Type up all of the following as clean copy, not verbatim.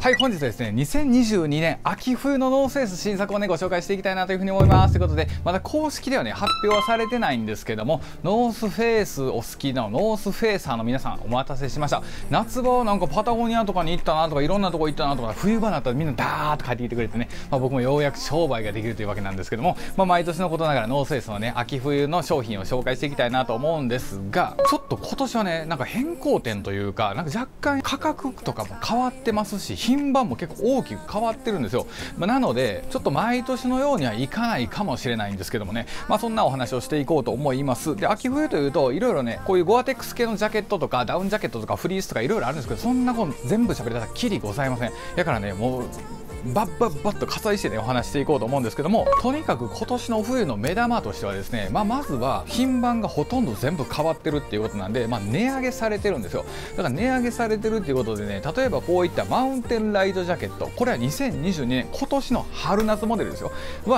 はい、本日はですね、2022年秋冬のノースフェイス新作をね、ご紹介していきたいなというふうに思います。ということで、まだ公式ではね、発表はされてないんですけども、ノースフェイスお好きなノースフェイサーの皆さん、お待たせしました。夏場はなんかパタゴニアとかに行ったなとか、いろんなとこ行ったなとか、冬場になったらみんなダーッと帰ってきてくれてね、僕もようやく商売ができるというわけなんですけども、毎年のことながらノースフェイスのね、秋冬の商品を紹介していきたいなと思うんですが、ちょっと今年はね、なんか変更点というか、なんか若干価格とかも変わってますし、品番も結構大きく変わってるんですよ。なのでちょっと毎年のようにはいかないかもしれないんですけどもね、そんなお話をしていこうと思います。で、秋冬というといろいろね、こういうゴアテックス系のジャケットとかダウンジャケットとかフリースとかいろいろあるんですけど、そんなこと全部喋れたらきりございません。だからね、もうバッバッバッと割愛してねお話していこうと思うんですけども、とにかく今年の冬の目玉としてはですね、まずは品番がほとんど全部変わってるっていうことなんで、値上げされてるんですよ。だから値上げされてるっていうことでね、例えばこういったマウンテンライトジャケット、これは2022年今年の春夏モデルですよは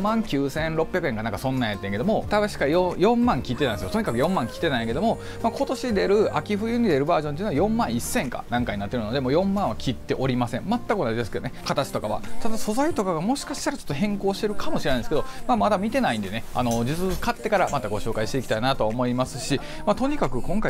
39,600円かなんかそんなんやってんけども、確か 4万切ってたんですよ。とにかく4万切ってないんやけども、今年出る秋冬に出るバージョンっていうのは4万1000かなんかになってるので、もう4万は切っておりません。全く同じですけどね、形とかは。ただ素材とかがもしかしたらちょっと変更してるかもしれないんですけど、まだ見てないんでね、実物買ってからまたご紹介していきたいなと思いますし、とにかく今回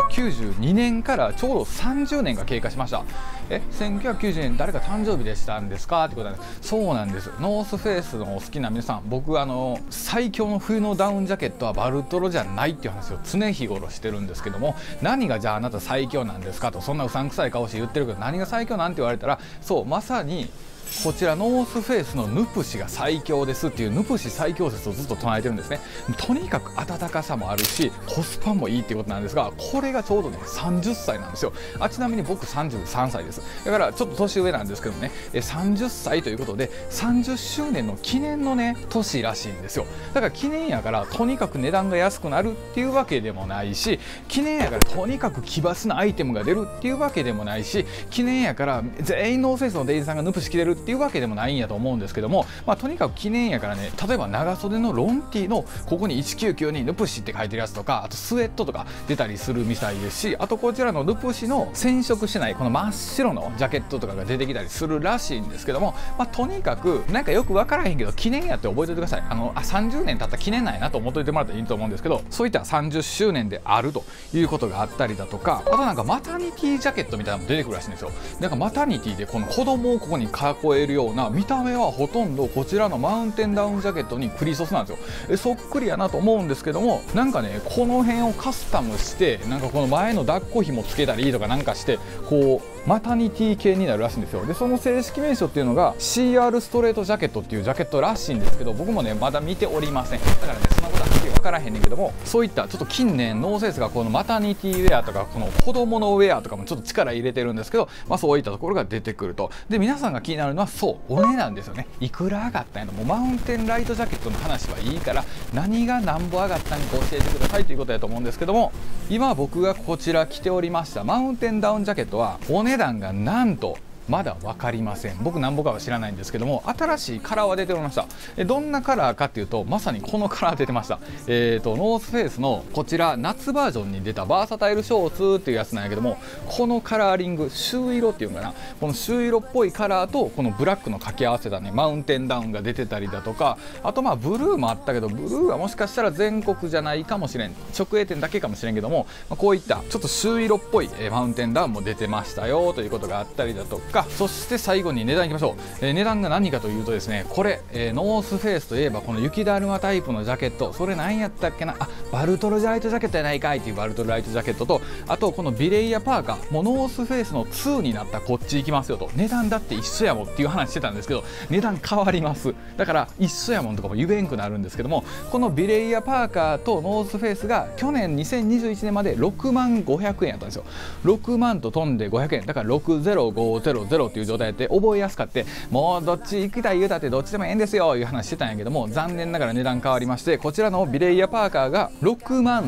1992年からちょうど30年が経過しました。1990年誰か誕生日でしたんですかってことなんです。そうなんです。ノースフェイスのお好きな皆さん、僕最強の冬のダウンジャケットはバルトロじゃないっていう話を常日頃してるんですけども、何がじゃああなた最強なんですかと、そんなうさんくさい顔して言ってるけど何が最強なんて言われたら、そうまさにこちらノースフェイスのヌプシが最強ですっていうヌプシ最強説をずっと唱えてるんですね。とにかく暖かさもあるしコスパもいいっていうことなんですが、これがちょうどね30歳なんですよ。ちなみに僕33歳です。だからちょっと年上なんですけどもね、30歳ということで30周年の記念のね年らしいんですよ。だから記念やからとにかく値段が安くなるっていうわけでもないし、記念やからとにかく奇抜なアイテムが出るっていうわけでもないし、記念やから全員ノースフェイスの店員さんがヌプシ着れるっていうわけでもないんやと思うんですけども、とにかく記念やからね、例えば長袖のロンティのここに1992ヌプシって書いてるやつとか、あとスウェットとか出たりするみたいですし、あとこちらのヌプシの染色してないこの真っ白のジャケットとかが出てきたりするらしいんですけども、とにかくなんかよく分からへんけど記念やって覚えておいてください。30年経った記念なんやなと思っておいてもらったらいいと思うんですけど、そういった30周年であるということがあったりだとか、あとなんかマタニティジャケットみたいなのも出てくるらしいんですよ。なんかマタニティでこの子供をここに囲えるような見た目はほとんどこちらのマウンテンダウンジャケットにクリソスなんですよ。そっくりやなと思うんですけども、なんかねこの辺をカスタムしてなんかこの前の抱っこ紐つけたりとかなんかしてこうマタニティ系になるらしいんですよ。でその正式名称っていうのが CR ストレートジャケットっていうジャケットらしいんですけど、僕もねまだ見ておりません。だからねそんなことはっきり分からへんねんけども、そういったちょっと近年ノースフェイスがこのマタニティウェアとかこの子供のウェアとかもちょっと力入れてるんですけど、そういったところが出てくると。で皆さんが気になるのはそうお値段ですよね。いくら上がったんやの、もうマウンテンライトジャケットの話はいいから何が何ぼ上がったんか教えてくださいということだと思うんですけども、今僕がこちら着ておりましたマウンテンダウンジャケットはお値段がなんとまだ分かりません。僕何ぼかは知らないんですけども、新しいカラーは出ておりました。どんなカラーかっていうと、まさにこのカラー出てました。ノースフェイスのこちら夏バージョンに出たバーサタイルショーツっていうやつなんやけども、このカラーリング朱色っていうのかな、この朱色っぽいカラーとこのブラックの掛け合わせたねマウンテンダウンが出てたりだとか、あとブルーもあったけどブルーはもしかしたら全国じゃないかもしれん、直営店だけかもしれんけども、こういったちょっと朱色っぽいマウンテンダウンも出てましたよということがあったりだとか、そして最後に値段いきましょう。値段が何かというとですね、これ、ノースフェイスといえばこの雪だるまタイプのジャケット、それ何やったっけな、バルトルライトジャケットやないかいっていうバルトルライトジャケットと、あとこのビレイヤパーカー、もうノースフェイスの2になったこっち行きますよと、値段だって一緒やもんっていう話してたんですけど、値段変わります。だから一緒やもんとかも言えんくなるんですけども、このビレイヤパーカーとノースフェイスが去年2021年まで6万500円やったんですよ。6万と飛んで500円だから60500っていう状態で覚えやすかって、もうどっち行きたい言うたってどっちでもええんですよいう話してたんやけども、残念ながら値段変わりまして、こちらのビレイヤパーカーが6万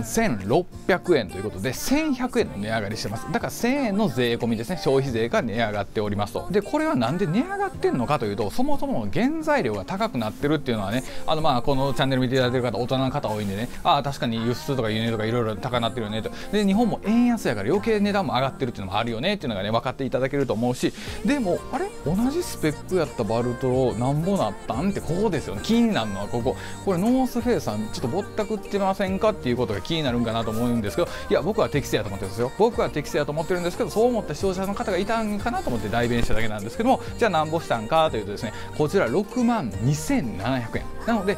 1600円ということで1100円の値上がりしてます。だから1000円の税込みですね、消費税が値上がっておりますと。でこれはなんで値上がってんのかというと、そもそも原材料が高くなってるっていうのはね、このチャンネル見ていただいてる方大人の方多いんでね、確かに輸出とか輸入とかいろいろ高くなってるよねと。で日本も円安やから余計値段も上がってるっていうのもあるよねっていうのがね分かっていただけると思うし、 でもあれ同じスペックやったバルトロなんぼなったんってここですよね。気になるのはこれノースフェイスさんちょっとぼったくってませんかっていうことが気になるんかなと思うんですけど、いや僕は適正やと思ってるんですよ。僕は適正やと思ってるんですけど、そう思った視聴者の方がいたんかなと思って代弁しただけなんですけども、じゃあなんぼしたんかというとですね、こちら6万2700円なので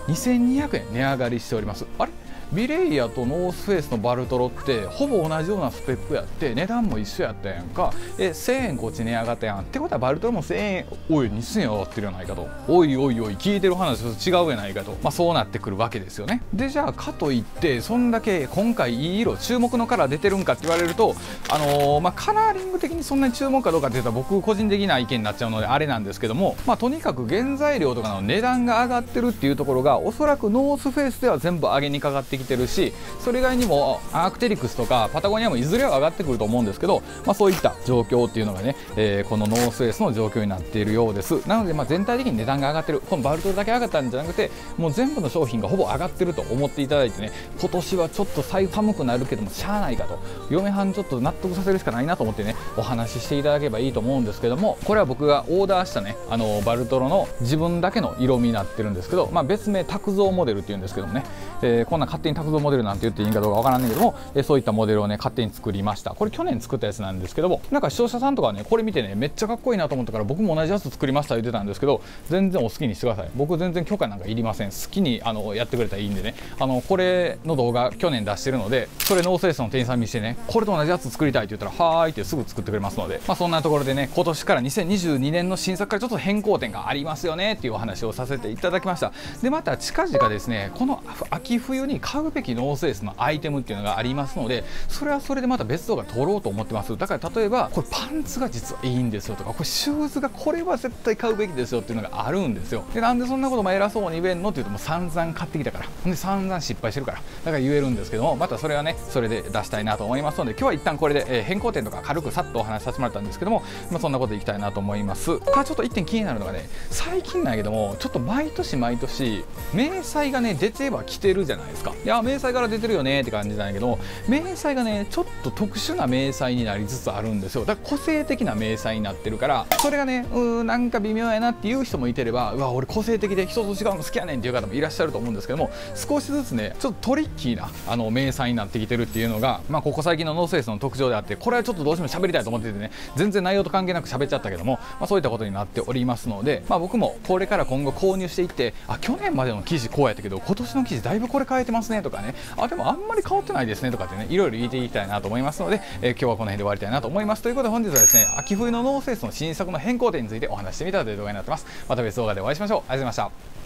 2200円値上がりしております。あれビレイヤとノースフェイスのバルトロってほぼ同じようなスペックやって値段も一緒やったやんか。1000円こっち値上がったやんってことはバルトロも1000円おい2000円上がってるやないかと、おいおいおい聞いてる話と違うやないかと、そうなってくるわけですよね。でじゃあかといってそんだけ今回いい色注目のカラー出てるんかって言われるとカラーリング的にそんなに注目かどうかって言ったら僕個人的な意見になっちゃうのであれなんですけども、とにかく原材料とかの値段が上がってるっていうところがおそらくノースフェイスでは全部上げにかかってきてるし、それ以外にもアークテリクスとかパタゴニアもいずれは上がってくると思うんですけど、そういった状況っていうのがね、このノースフェイスの状況になっているようです。なので全体的に値段が上がってる、このバルトルだけ上がったんじゃなくてもう全部の商品がほぼ上がってると思っていただいてね、今年はちょっと寒くなるけどもしゃあないかと、嫁はんちょっと納得させるしかないなと思ってねお話ししていただければいいと思うんですけども、これは僕がオーダーしたねバルトロの自分だけの色味になってるんですけど、別名卓造モデルっていうんですけどもね、こんな勝手に卓造モデルなんて言っていいかどうかわからないけども、そういったモデルをね勝手に作りました。これ去年作ったやつなんですけども、なんか視聴者さんとかねこれ見てねめっちゃかっこいいなと思ったから僕も同じやつ作りました言ってたんですけど、全然お好きにしてください。僕全然許可なんかいりません。好きにやってくれたらいいんでね、これの動画去年出してるので、それノースフェイスの店員さん見してねこれと同じやつ作りたいって言ったらはーいってすぐ作ってくれますので、そんなところでね今年から2022年の新作からちょっと変更点がありますよねっていうお話をさせていただきました。でまた近々ですねこの秋冬に買うべきノースフェイスのアイテムっていうのがありますので、それはそれでまた別動画撮ろうと思ってます。だから例えばこれパンツが実はいいんですよとか、これシューズがこれは絶対買うべきですよっていうのがあるんですよ。でなんでそんなことも偉そうに言えんのって言うともう散々買ってきたから、で散々失敗してるからだから言えるんですけども、またそれはねそれで出したいなと思いますので、今日は一旦これで、変更点とか軽くさっとお話しさせてもらったんですけども、そんなことでいきたいなと思います。ただちょっと一点気になるのがね、最近なんやけどもちょっと毎年明細がね出てはきてるじゃないですか。いや明細から出てるよねって感じなんやけど、明細がねちょっと特殊な明細になりつつあるんですよ。だから個性的な明細になってるから、それがねなんか微妙やなっていう人もいてれば、うわ俺個性的で人と違うの好きやねんっていう方もいらっしゃると思うんですけども、少しずつねちょっとトリッキーな明細になってきてるっていうのが、ここ最近のノースフェイスの特徴であって、これはちょっとどうしても喋りたいと思っててね全然内容と関係なく喋っちゃったけども、そういったことになっておりますので、僕もこれから今後購入していって、去年までの記事こうやったけど今年の記事だいぶこれ変えてますねとかね、でもあんまり変わってないですねとかってねいろいろ言っていきたいなと思いますので、今日はこの辺で終わりたいなと思います。ということで本日はですね秋冬のノースフェイスの新作の変更点についてお話してみたという動画になってます。また別動画でお会いしましょう。ありがとうございました。